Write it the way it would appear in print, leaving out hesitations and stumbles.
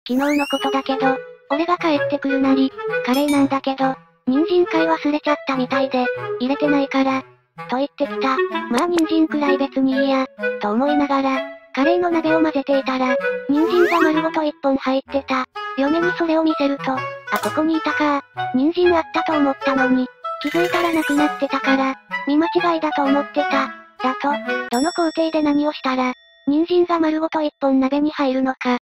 昨日のことだけど、俺が帰ってくるなり、カレーなんだけど、人参買い忘れちゃったみたいで、入れてないから、と言ってきた。まあ人参くらい別にいいや、と思いながら、カレーの鍋を混ぜていたら、人参が丸ごと一本入ってた。嫁にそれを見せると、あ、ここにいたか。人参あったと思ったのに、気づいたらなくなってたから、見間違いだと思ってた。だと、どの工程で何をしたら、人参が丸ごと一本鍋に入るのか、